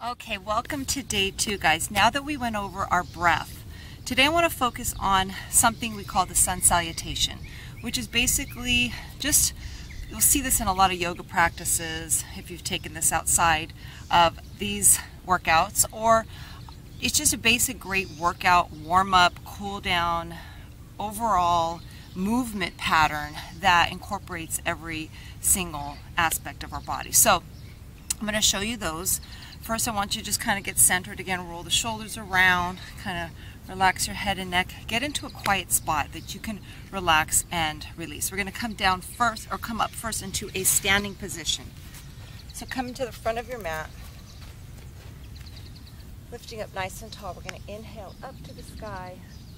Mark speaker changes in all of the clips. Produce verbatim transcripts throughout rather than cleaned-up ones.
Speaker 1: Okay, welcome to day two, guys. Now that we went over our breath, today I want to focus on something we call the sun salutation, which is basically just, you'll see this in a lot of yoga practices if you've taken this outside of these workouts, or it's just a basic great workout, warm up, cool down, overall movement pattern that incorporates every single aspect of our body. So I'm going to show you those. First, I want you to just kind of get centered again, roll the shoulders around, kind of relax your head and neck, get into a quiet spot that you can relax and release. We're going to come down first, or come up first into a standing position. So come to the front of your mat, lifting up nice and tall. We're going to inhale up to the sky,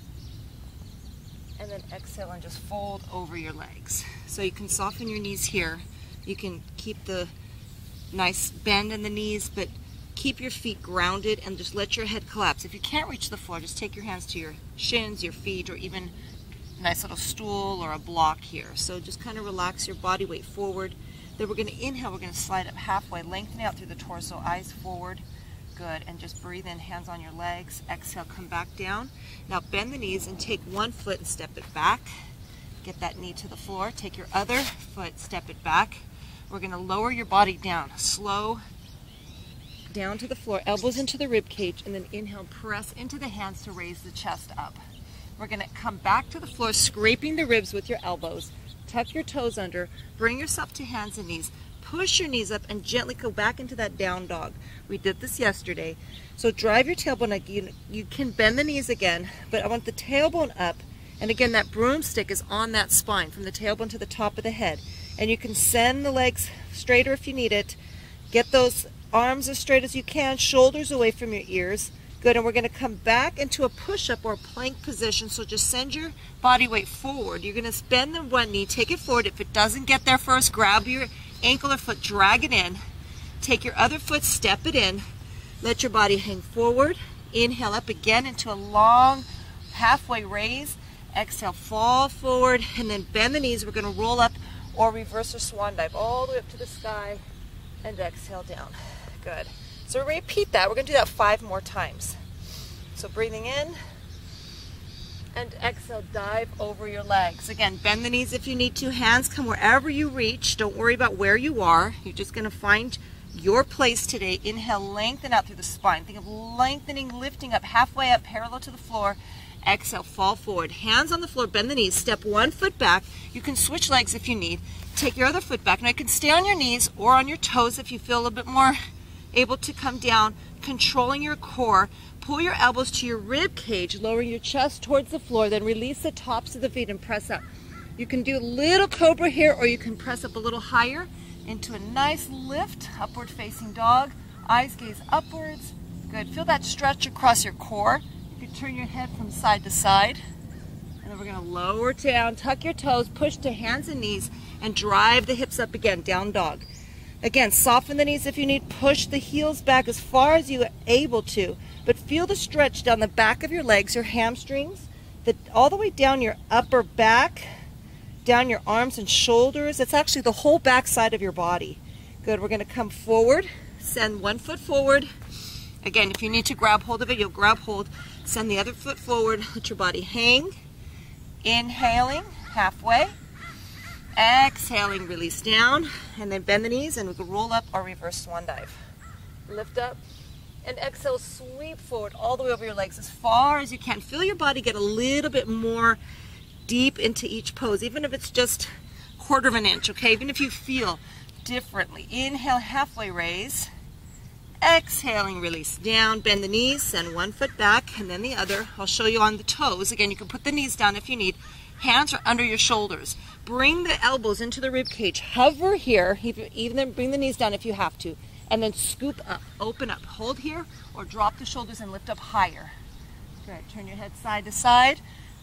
Speaker 1: and then exhale and just fold over your legs. So you can soften your knees here. You can keep the nice bend in the knees, but keep your feet grounded and just let your head collapse. If you can't reach the floor, just take your hands to your shins, your feet, or even a nice little stool or a block here. So just kind of relax your body weight forward. Then we're going to inhale, we're going to slide up halfway, lengthening out through the torso, eyes forward. Good, and just breathe in, hands on your legs. Exhale, come back down. Now bend the knees and take one foot and step it back. Get that knee to the floor. Take your other foot, step it back. We're going to lower your body down, slow down to the floor, elbows into the rib cage, and then inhale, press into the hands to raise the chest up. We're going to come back to the floor, scraping the ribs with your elbows. Tuck your toes under, bring yourself to hands and knees. Push your knees up and gently go back into that down dog. We did this yesterday. So drive your tailbone up. You, you can bend the knees again, but I want the tailbone up. And again, that broomstick is on that spine from the tailbone to the top of the head. And you can send the legs straighter if you need it. Get those arms as straight as you can, shoulders away from your ears. Good, and we're going to come back into a push-up or plank position. So just send your body weight forward. You're going to bend the one knee, take it forward. If it doesn't get there first, grab your ankle or foot, drag it in. Take your other foot, step it in. Let your body hang forward. Inhale up again into a long halfway raise. Exhale, fall forward, and then bend the knees. We're going to roll up or reverse or swan dive all the way up to the sky, and exhale down. Good. So we're going to repeat that. We're going to do that five more times. So breathing in, and exhale, dive over your legs. Again, bend the knees if you need to. Hands come wherever you reach. Don't worry about where you are. You're just going to find your place today. Inhale, lengthen out through the spine. Think of lengthening, lifting up, halfway up, parallel to the floor. Exhale, fall forward. Hands on the floor, bend the knees. Step one foot back. You can switch legs if you need. Take your other foot back. Now you can stay on your knees or on your toes if you feel a little bit more able to come down, controlling your core. Pull your elbows to your rib cage, lowering your chest towards the floor, then release the tops of the feet and press up. You can do a little cobra here, or you can press up a little higher into a nice lift, upward facing dog. Eyes gaze upwards. Good. Feel that stretch across your core. You can turn your head from side to side. And then we're going to lower down, tuck your toes, push to hands and knees, and drive the hips up again, down dog. Again, soften the knees if you need. Push the heels back as far as you are able to. But feel the stretch down the back of your legs, your hamstrings, the, all the way down your upper back, down your arms and shoulders. It's actually the whole back side of your body. Good. We're going to come forward. Send one foot forward. Again, if you need to grab hold of it, you'll grab hold. Send the other foot forward. Let your body hang. Inhaling, halfway. Exhaling, release down. And then bend the knees, and we can roll up or reverse swan dive. Lift up. And exhale, sweep forward all the way over your legs as far as you can. Feel your body get a little bit more deep into each pose, even if it's just a quarter of an inch, okay? Even if you feel differently. Inhale, halfway raise. Exhaling, release down, bend the knees, send one foot back, and then the other. I'll show you on the toes. Again, you can put the knees down if you need. Hands are under your shoulders. Bring the elbows into the rib cage. Hover here, even bring the knees down if you have to. And then scoop up, open up, hold here, or drop the shoulders and lift up higher. Good, turn your head side to side.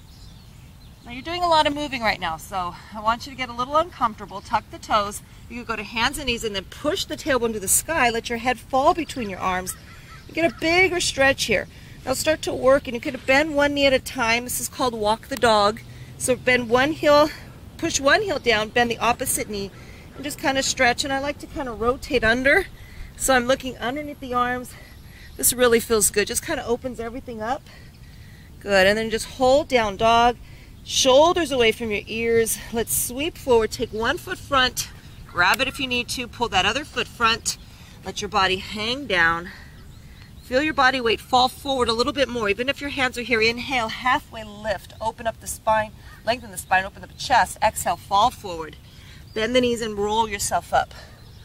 Speaker 1: Now you're doing a lot of moving right now, so I want you to get a little uncomfortable. Tuck the toes. You can go to hands and knees and then push the tailbone to the sky. Let your head fall between your arms. You get a bigger stretch here. Now start to work, and you can bend one knee at a time. This is called walk the dog. So bend one heel, push one heel down, bend the opposite knee, and just kind of stretch. And I like to kind of rotate under. So I'm looking underneath the arms, This really feels good. Just kind of opens everything up. Good. And then just hold down dog. Shoulders away from your ears. Let's sweep forward. Take one foot front. Grab it if you need to. Pull that other foot front. Let your body hang down. Feel your body weight fall forward a little bit more. Even if your hands are here, inhale, halfway lift. Open up the spine. Lengthen the spine. Open up the chest. Exhale, fall forward. Bend the knees and roll yourself up.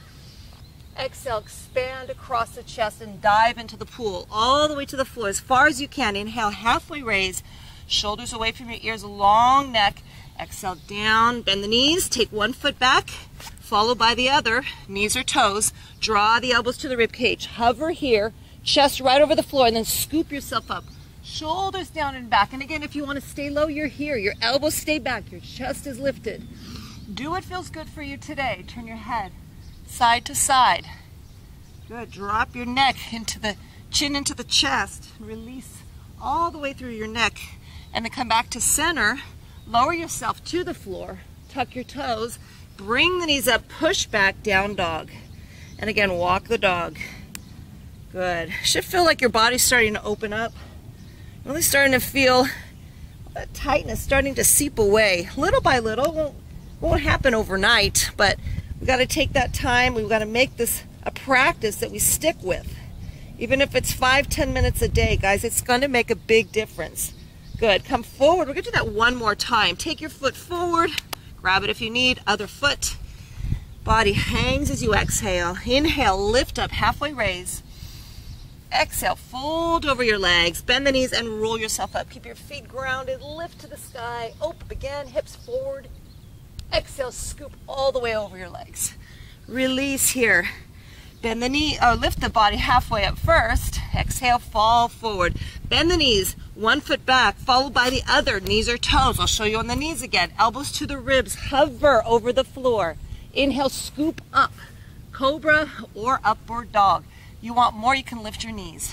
Speaker 1: Exhale, expand across the chest and dive into the pool all the way to the floor as far as you can. Inhale, halfway raise. Shoulders away from your ears, long neck. Exhale, down, bend the knees, take one foot back, followed by the other, knees or toes. Draw the elbows to the rib cage. Hover here, chest right over the floor, and then scoop yourself up. Shoulders down and back. And again, if you want to stay low, you're here. Your elbows stay back, your chest is lifted. Do what feels good for you today. Turn your head side to side. Good. Drop your neck into the chin into the chest. Release all the way through your neck. And then come back to center. Lower yourself to the floor. Tuck your toes. Bring the knees up. Push back, down dog. And again, walk the dog. Good. Should feel like your body's starting to open up. Really starting to feel that tightness starting to seep away. Little by little. Won't, won't happen overnight, but we got to take that time. We've got to make this a practice that we stick with. Even if it's five, ten minutes a day, guys, it's going to make a big difference. Good. Come forward. We're going to do that one more time. Take your foot forward. Grab it if you need. Other foot. Body hangs as you exhale. Inhale, lift up, halfway raise. Exhale, fold over your legs. Bend the knees and roll yourself up. Keep your feet grounded. Lift to the sky. Open again. Hips forward. Exhale, scoop all the way over your legs. Release here. Bend the knee, or lift the body halfway up first. Exhale, fall forward. Bend the knees, one foot back, followed by the other, knees or toes. I'll show you on the knees again. Elbows to the ribs, hover over the floor. Inhale, scoop up. Cobra or upward dog. You want more, you can lift your knees.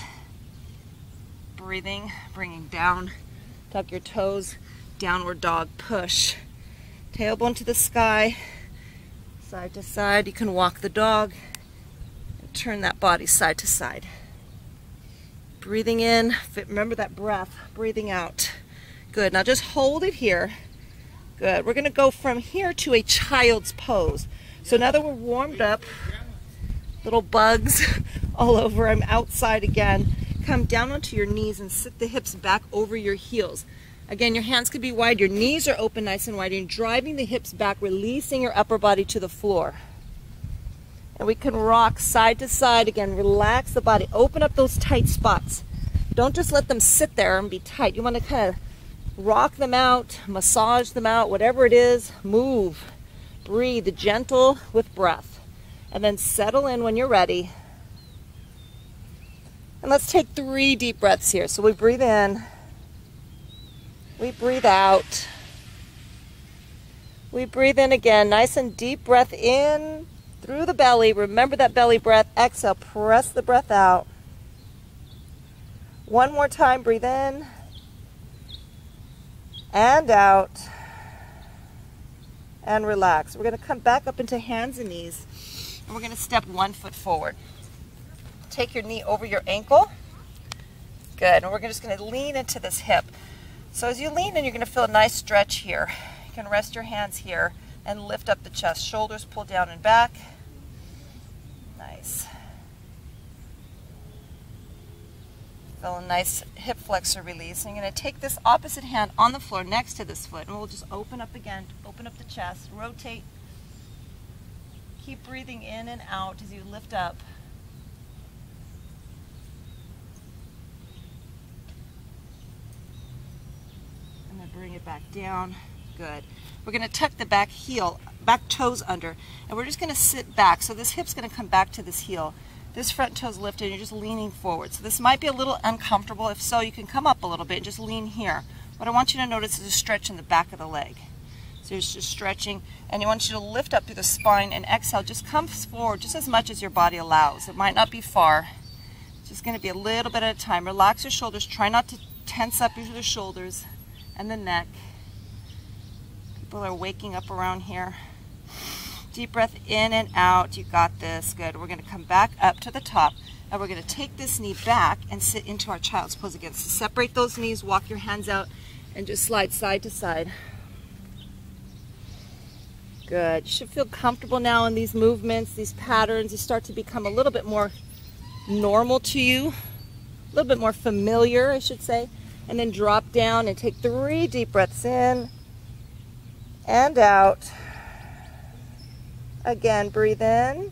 Speaker 1: Breathing, bringing down. Tuck your toes, downward dog, push. Tailbone to the sky, side to side. You can walk the dog and turn that body side to side. Breathing in, remember that breath, breathing out. Good, now just hold it here. Good, we're gonna go from here to a child's pose. So now that we're warmed up, little bugs all over, I'm outside again. Come down onto your knees and sit the hips back over your heels. Again, your hands could be wide, your knees are open nice and wide. You're driving the hips back, releasing your upper body to the floor. And we can rock side to side. Again, relax the body, open up those tight spots. Don't just let them sit there and be tight. You want to kind of rock them out, massage them out, whatever it is, move. Breathe, gentle with breath. And then settle in when you're ready. And let's take three deep breaths here. So we breathe in. We breathe out. We breathe in again. Nice and deep breath in through the belly. Remember that belly breath. Exhale. Press the breath out. One more time. Breathe in. And out. And relax. We're going to come back up into hands and knees. And we're going to step one foot forward. Take your knee over your ankle. Good. And we're just going to lean into this hip. So as you lean in, you're going to feel a nice stretch here. You can rest your hands here and lift up the chest. Shoulders pull down and back. Nice. Feel a nice hip flexor release. And you're going to take this opposite hand on the floor next to this foot. And we'll just open up again. Open up the chest. Rotate. Keep breathing in and out as you lift up. Bring it back down. Good. We're going to tuck the back heel, back toes under, and we're just going to sit back. So this hip's going to come back to this heel. This front toe's lifted, and you're just leaning forward. So this might be a little uncomfortable. If so, you can come up a little bit and just lean here. What I want you to notice is a stretch in the back of the leg. So you're just stretching, and I want you to lift up through the spine and exhale. Just come forward just as much as your body allows. It might not be far. It's just going to be a little bit at a time. Relax your shoulders. Try not to tense up your shoulders and the neck. People are waking up around here. Deep breath in and out. You got this. Good. We're going to come back up to the top. And we're going to take this knee back and sit into our child's pose again. So separate those knees, walk your hands out, and just slide side to side. Good. You should feel comfortable now in these movements, these patterns. You start to become a little bit more normal to you, a little bit more familiar, I should say. And then drop down and take three deep breaths in and out. Again, breathe in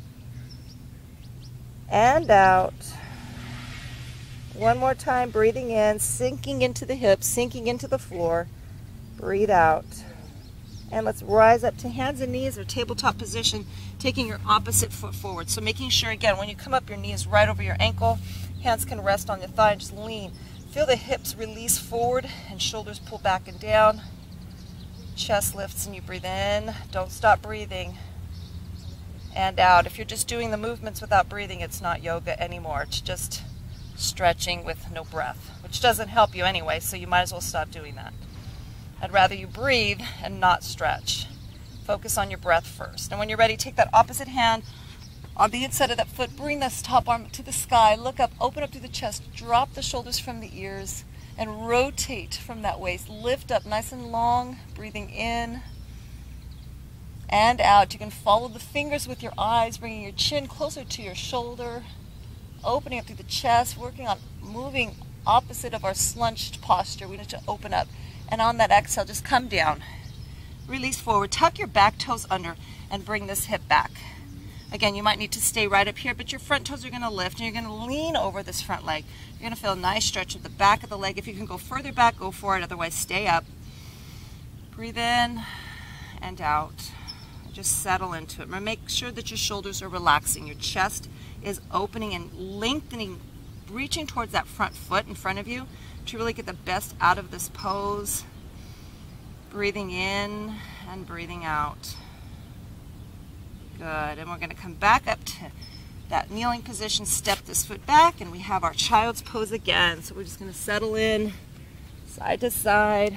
Speaker 1: and out. One more time, breathing in, sinking into the hips, sinking into the floor. Breathe out. And let's rise up to hands and knees or tabletop position, taking your opposite foot forward. So making sure, again, when you come up, your knee is right over your ankle. Hands can rest on your thigh and just lean. Feel the hips release forward and shoulders pull back and down. Chest lifts and you breathe in. Don't stop breathing. And out. If you're just doing the movements without breathing, it's not yoga anymore. It's just stretching with no breath, which doesn't help you anyway, so you might as well stop doing that. I'd rather you breathe and not stretch. Focus on your breath first. And when you're ready, take that opposite hand on the inside of that foot, bring this top arm to the sky, look up, open up through the chest, drop the shoulders from the ears, and rotate from that waist. Lift up nice and long, breathing in and out. You can follow the fingers with your eyes, bringing your chin closer to your shoulder, opening up through the chest, working on moving opposite of our slunched posture. We need to open up. And on that exhale, just come down. Release forward. Tuck your back toes under and bring this hip back. Again, you might need to stay right up here, but your front toes are going to lift and you're going to lean over this front leg. You're going to feel a nice stretch at the back of the leg. If you can go further back, go for it. Otherwise, stay up. Breathe in and out. Just settle into it. Make sure that your shoulders are relaxing. Your chest is opening and lengthening, reaching towards that front foot in front of you to really get the best out of this pose. Breathing in and breathing out. Good. And we're going to come back up to that kneeling position, step this foot back, and we have our child's pose again. So we're just going to settle in side to side.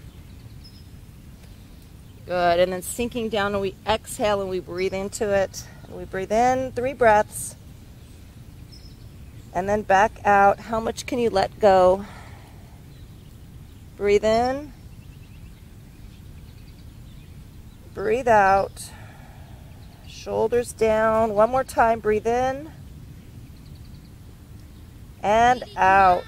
Speaker 1: Good. And then sinking down, and we exhale and we breathe into it. And we breathe in, three breaths. And then back out. How much can you let go? Breathe in. Breathe out. Shoulders down. One more time. Breathe in. And out.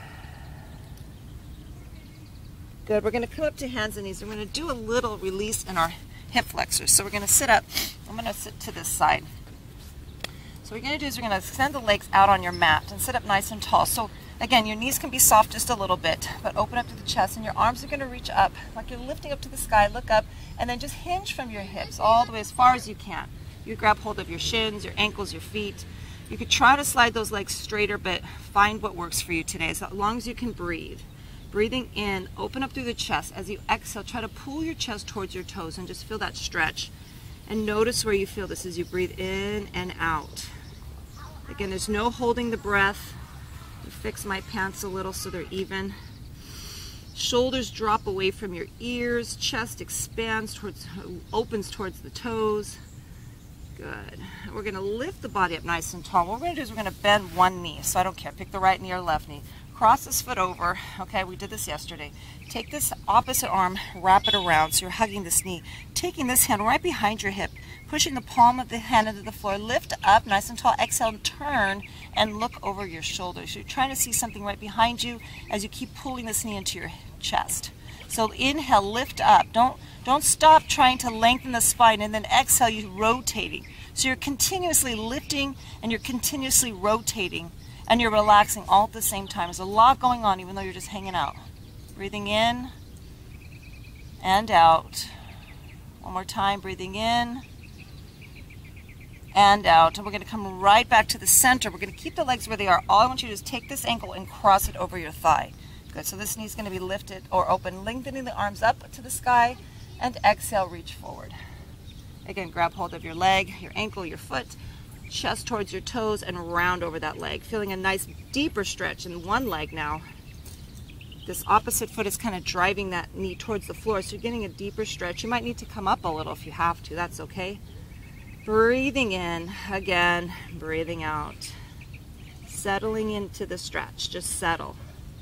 Speaker 1: Good. We're going to come up to hands and knees. We're going to do a little release in our hip flexors. So we're going to sit up. I'm going to sit to this side. So what you're going to do is you're going to extend the legs out on your mat and sit up nice and tall. So again, your knees can be soft just a little bit, but open up to the chest and your arms are going to reach up like you're lifting up to the sky. Look up and then just hinge from your hips all the way as far as you can. You grab hold of your shins, your ankles, your feet. You could try to slide those legs straighter, but find what works for you today as long as you can breathe. Breathing in, open up through the chest. As you exhale, try to pull your chest towards your toes and just feel that stretch. And notice where you feel this as you breathe in and out. Again, there's no holding the breath. I fix my pants a little so they're even. Shoulders drop away from your ears. Chest expands towards, opens towards the toes. Good. We're going to lift the body up nice and tall. What we're going to do is we're going to bend one knee. So I don't care. Pick the right knee or left knee. Cross this foot over. Okay, we did this yesterday. Take this opposite arm, wrap it around so you're hugging this knee. Taking this hand right behind your hip, pushing the palm of the hand into the floor. Lift up nice and tall. Exhale and turn and look over your shoulders. You're trying to see something right behind you as you keep pulling this knee into your chest. So inhale, lift up. Don't, don't stop trying to lengthen the spine, and then exhale, you're rotating. So you're continuously lifting and you're continuously rotating. And you're relaxing all at the same time. There's a lot going on even though you're just hanging out. Breathing in and out. One more time, breathing in and out. And we're going to come right back to the center. We're going to keep the legs where they are. All I want you to do is take this ankle and cross it over your thigh. Good. So this knee is going to be lifted or open, lengthening the arms up to the sky, and exhale, reach forward. Again, grab hold of your leg, your ankle, your foot. Chest towards your toes and round over that leg. Feeling a nice deeper stretch in one leg now. This opposite foot is kind of driving that knee towards the floor, so you're getting a deeper stretch. You might need to come up a little if you have to. That's okay. Breathing in, again, breathing out. settling into the stretch. Just settle.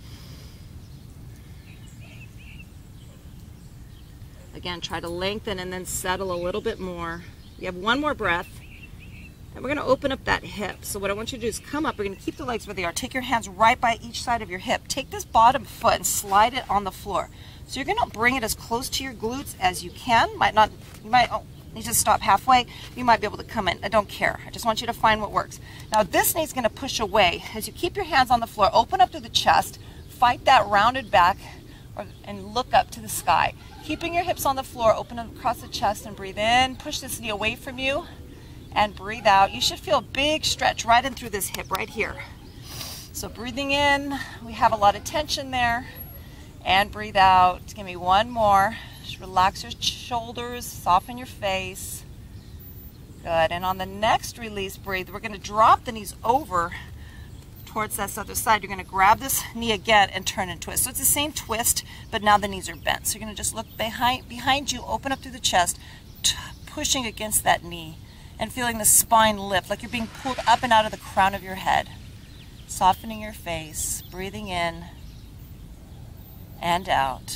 Speaker 1: Again, try to lengthen and then settle a little bit more. You have one more breath. And we're going to open up that hip. So what I want you to do is come up. We're going to keep the legs where they are. Take your hands right by each side of your hip. Take this bottom foot and slide it on the floor. So you're going to bring it as close to your glutes as you can. Might not, you might oh, need to stop halfway. You might be able to come in. I don't care. I just want you to find what works. Now this knee's going to push away. As you keep your hands on the floor, open up to the chest. Fight that rounded back or, and look up to the sky. Keeping your hips on the floor, open up across the chest and breathe in. Push this knee away from you. And breathe out. You should feel a big stretch right in through this hip right here. So breathing in, we have a lot of tension there. And breathe out. Give me one more. Just relax your shoulders, soften your face. Good. And on the next release breathe, we're going to drop the knees over towards that other side. You're going to grab this knee again and turn and twist. So it's the same twist, but now the knees are bent. So you're going to just look behind, behind you, open up through the chest, pushing against that knee. And feeling the spine lift, like you're being pulled up and out of the crown of your head. Softening your face, breathing in and out.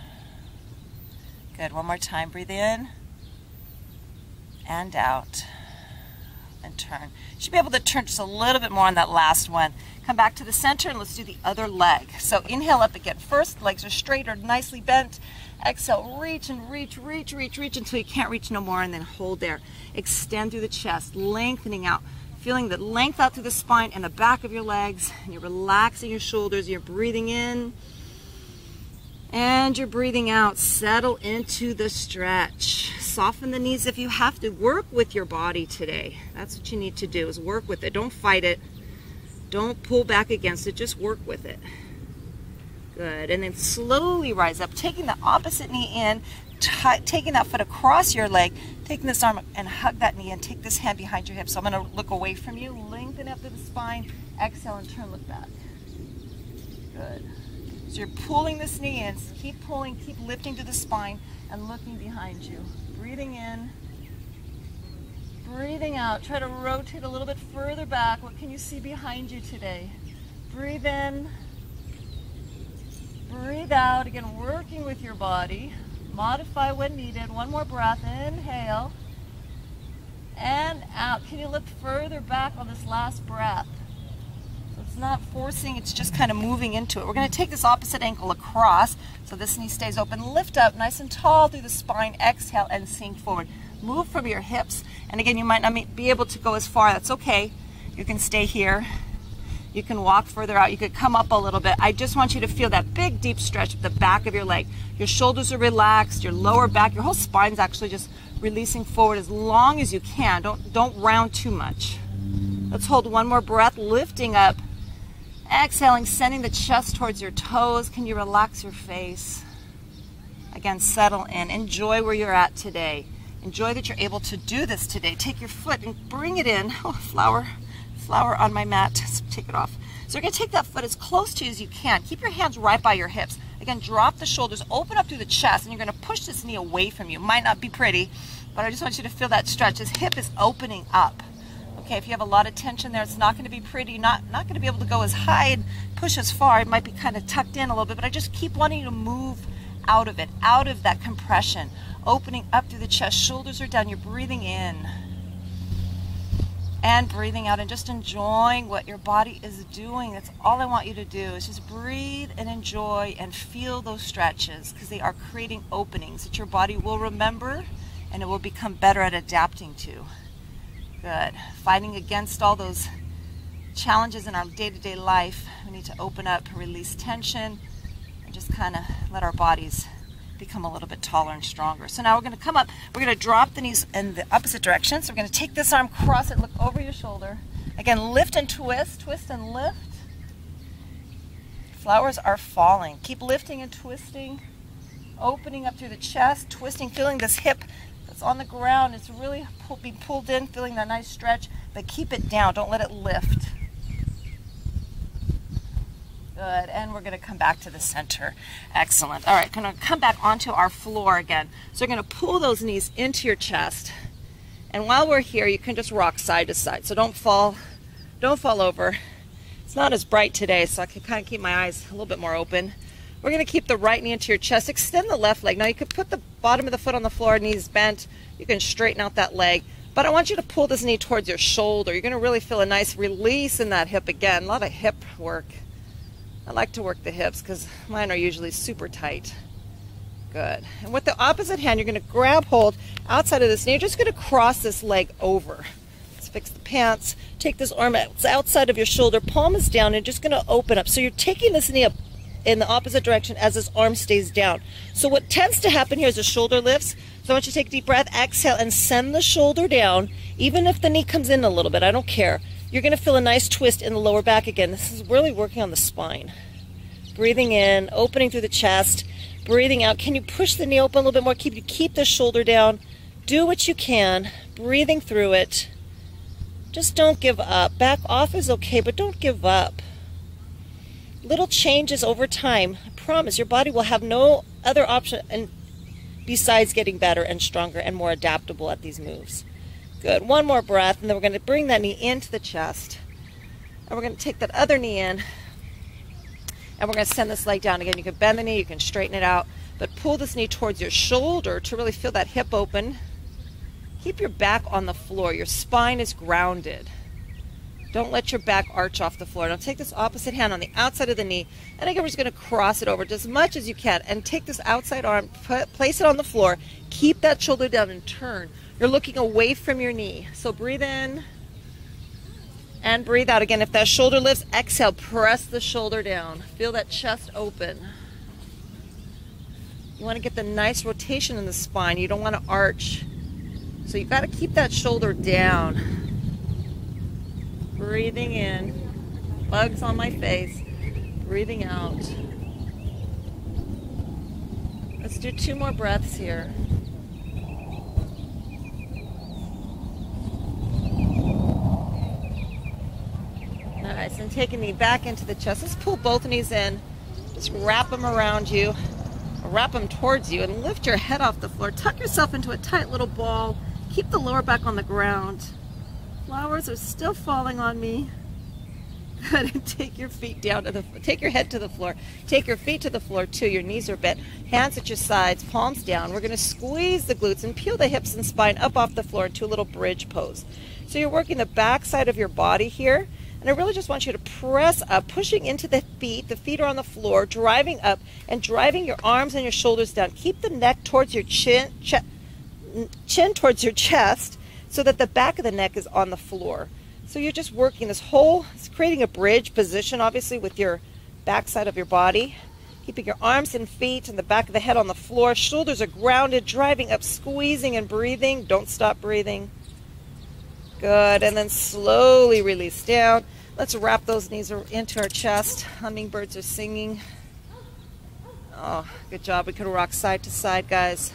Speaker 1: Good, one more time, breathe in and out. And turn. You should be able to turn just a little bit more on that last one. Come back to the center and let's do the other leg. So inhale up again. First, legs are straight or nicely bent. Exhale, reach and reach, reach, reach, reach until you can't reach no more, and then hold there. Extend through the chest, lengthening out. Feeling the length out through the spine and the back of your legs. And you're relaxing your shoulders. You're breathing in. And you're breathing out. Settle into the stretch. Soften the knees if you have to. Work with your body today. That's what you need to do, is work with it. Don't fight it. Don't pull back against it. Just work with it. Good. And then slowly rise up, taking the opposite knee in, taking that foot across your leg, taking this arm and hug that knee and take this hand behind your hip. So I'm going to look away from you, lengthen up to the spine, exhale and turn, look back. Good. So you're pulling this knee in, keep pulling, keep lifting to the spine and looking behind you. Breathing in, breathing out. Try to rotate a little bit further back. What can you see behind you today? Breathe in. Breathe out, again, working with your body. Modify when needed. One more breath. Inhale. And out. Can you look further back on this last breath? So it's not forcing, it's just kind of moving into it. We're going to take this opposite ankle across, so this knee stays open. Lift up nice and tall through the spine. Exhale and sink forward. Move from your hips. And again, you might not be able to go as far. That's okay. You can stay here. You can walk further out. You could come up a little bit. I just want you to feel that big, deep stretch at the back of your leg. Your shoulders are relaxed, your lower back, your whole spine's actually just releasing forward as long as you can. Don't, don't round too much. Let's hold one more breath, lifting up. Exhaling, sending the chest towards your toes. Can you relax your face? Again, settle in. Enjoy where you're at today. Enjoy that you're able to do this today. Take your foot and bring it in. Oh, flower. Flower on my mat. Take it off. So you're going to take that foot as close to you as you can. Keep your hands right by your hips. Again, drop the shoulders, open up through the chest, and you're going to push this knee away from you. Might not be pretty, but I just want you to feel that stretch. This hip is opening up. Okay, if you have a lot of tension there, it's not going to be pretty. Not, not going to be able to go as high and push as far. It might be kind of tucked in a little bit, but I just keep wanting you to move out of it, out of that compression. Opening up through the chest, shoulders are down, you're breathing in. And breathing out and just enjoying what your body is doing. That's all I want you to do, is just breathe and enjoy and feel those stretches, because they are creating openings that your body will remember and it will become better at adapting to. Good. Fighting against all those challenges in our day-to-day life, we need to open up, release tension, and just kind of let our bodies become a little bit taller and stronger. So now we're going to come up, we're going to drop the knees in the opposite direction. So we're going to take this arm, cross it, look over your shoulder. Again, lift and twist, twist and lift. Flowers are falling. Keep lifting and twisting, opening up through the chest, twisting, feeling this hip that's on the ground. It's really pull, being pulled in, feeling that nice stretch, but keep it down. Don't let it lift. Good, and we're going to come back to the center. Excellent. All right, going to come back onto our floor again. So you're going to pull those knees into your chest. And while we're here, you can just rock side to side. So don't fall, don't fall over. It's not as bright today, so I can kind of keep my eyes a little bit more open. We're going to keep the right knee into your chest. Extend the left leg. Now you could put the bottom of the foot on the floor, knees bent. You can straighten out that leg. But I want you to pull this knee towards your shoulder. You're going to really feel a nice release in that hip again. A lot of hip work. I like to work the hips because mine are usually super tight. Good. And with the opposite hand, you're going to grab hold outside of this knee. You're just going to cross this leg over. Let's fix the pants. Take this arm outside of your shoulder. Palm is down and just going to open up. So you're taking this knee up in the opposite direction as this arm stays down. So what tends to happen here is the shoulder lifts. So I want you to take a deep breath, exhale, and send the shoulder down. Even if the knee comes in a little bit, I don't care. You're going to feel a nice twist in the lower back again. This is really working on the spine. Breathing in, opening through the chest, breathing out. Can you push the knee open a little bit more? Keep you keep the shoulder down. Do what you can, breathing through it. Just don't give up. Back off is okay, but don't give up. Little changes over time. I promise your body will have no other option and besides getting better and stronger and more adaptable at these moves. Good. One more breath, and then we're going to bring that knee into the chest. And we're going to take that other knee in, and we're going to send this leg down again. You can bend the knee, you can straighten it out, but pull this knee towards your shoulder to really feel that hip open. Keep your back on the floor. Your spine is grounded. Don't let your back arch off the floor. Now take this opposite hand on the outside of the knee, and again we're just going to cross it over just as much as you can, and take this outside arm, put, place it on the floor, keep that shoulder down and turn. You're looking away from your knee. So breathe in and breathe out. Again, if that shoulder lifts, exhale, press the shoulder down. Feel that chest open. You want to get the nice rotation in the spine. You don't want to arch. So you've got to keep that shoulder down. Breathing in, bugs on my face, breathing out. Let's do two more breaths here. Nice, and take a knee back into the chest. Let's pull both knees in, just wrap them around you, or wrap them towards you, and lift your head off the floor. Tuck yourself into a tight little ball. Keep the lower back on the ground. Flowers are still falling on me. Good, and take your feet down to the, take your head to the floor. Take your feet to the floor too. Your knees are bent. Hands at your sides, palms down. We're going to squeeze the glutes and peel the hips and spine up off the floor into a little bridge pose. So you're working the back side of your body here. And I really just want you to press up, pushing into the feet. The feet are on the floor, driving up and driving your arms and your shoulders down. Keep the neck towards your chin, ch chin towards your chest, so that the back of the neck is on the floor. So you're just working this whole, it's creating a bridge position, obviously, with your back side of your body. Keeping your arms and feet and the back of the head on the floor. Shoulders are grounded, driving up, squeezing and breathing. Don't stop breathing. Good, and then slowly release down. Let's wrap those knees into our chest. Hummingbirds are singing. Oh, good job. We could rock side to side, guys.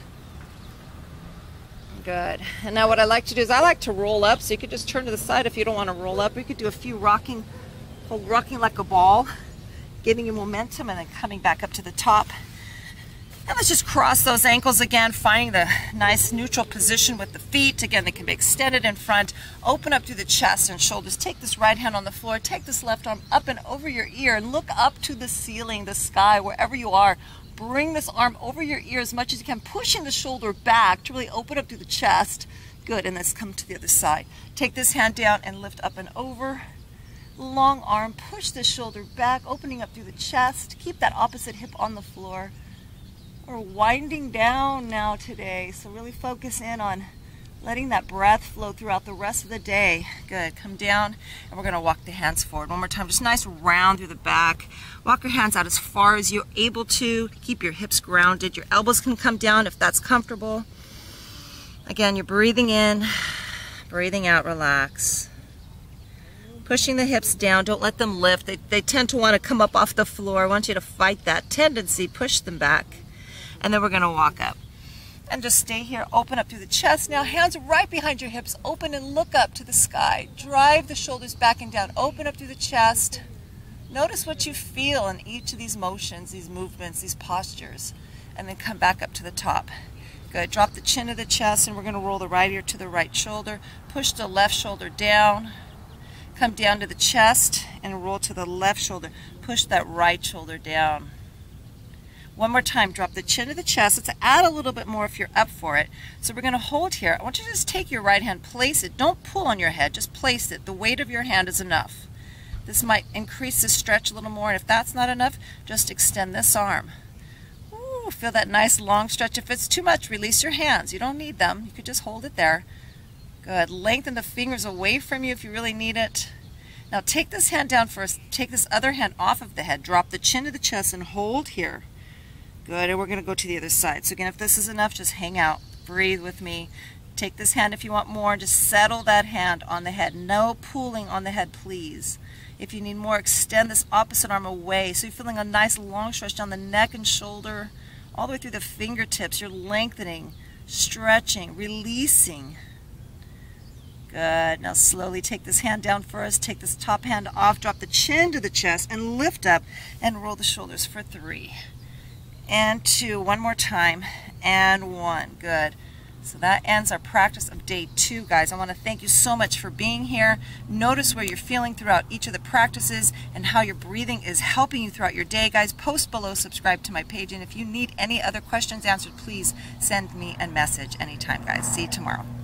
Speaker 1: Good. And now what I like to do is I like to roll up, so you could just turn to the side if you don't want to roll up. We could do a few rocking, rocking like a ball, giving you momentum and then coming back up to the top. And let's just cross those ankles again, finding the nice neutral position with the feet. Again, they can be extended in front. Open up through the chest and shoulders. Take this right hand on the floor. Take this left arm up and over your ear and look up to the ceiling, the sky, wherever you are. Bring this arm over your ear as much as you can, pushing the shoulder back to really open up through the chest. Good, and let's come to the other side. Take this hand down and lift up and over. Long arm, push the shoulder back, opening up through the chest. Keep that opposite hip on the floor. We're winding down now today, so really focus in on letting that breath flow throughout the rest of the day. Good, come down, and we're gonna walk the hands forward. One more time, just nice round through the back. Walk your hands out as far as you're able to. Keep your hips grounded. Your elbows can come down if that's comfortable. Again, you're breathing in, breathing out, relax. Pushing the hips down, don't let them lift. They, they tend to wanna come up off the floor. I want you to fight that tendency, push them back. And then we're gonna walk up. And just stay here, open up through the chest. Now hands right behind your hips, open and look up to the sky. Drive the shoulders back and down, open up through the chest. Notice what you feel in each of these motions, these movements, these postures. And then come back up to the top. Good, drop the chin to the chest, and we're gonna roll the right ear to the right shoulder. Push the left shoulder down. Come down to the chest and roll to the left shoulder. Push that right shoulder down. One more time, drop the chin to the chest. Let's add a little bit more if you're up for it. So we're going to hold here. I want you to just take your right hand, place it. Don't pull on your head, just place it. The weight of your hand is enough. This might increase the stretch a little more, and if that's not enough, just extend this arm. Ooh, feel that nice long stretch. If it's too much, release your hands. You don't need them. You could just hold it there. Good. Lengthen the fingers away from you if you really need it. Now take this hand down first. Take this other hand off of the head. Drop the chin to the chest and hold here. Good, and we're going to go to the other side. So again, if this is enough, just hang out. Breathe with me. Take this hand if you want more. Just settle that hand on the head. No pulling on the head, please. If you need more, extend this opposite arm away. So you're feeling a nice long stretch down the neck and shoulder, all the way through the fingertips. You're lengthening, stretching, releasing. Good. Now slowly take this hand down first. Take this top hand off. Drop the chin to the chest and lift up and roll the shoulders for three. And two, one more time, and one. Good. So that ends our practice of day two, guys. I want to thank you so much for being here. Notice where you're feeling throughout each of the practices and how your breathing is helping you throughout your day, guys. Post below, subscribe to my page, and if you need any other questions answered, please send me a message anytime, guys. See you tomorrow.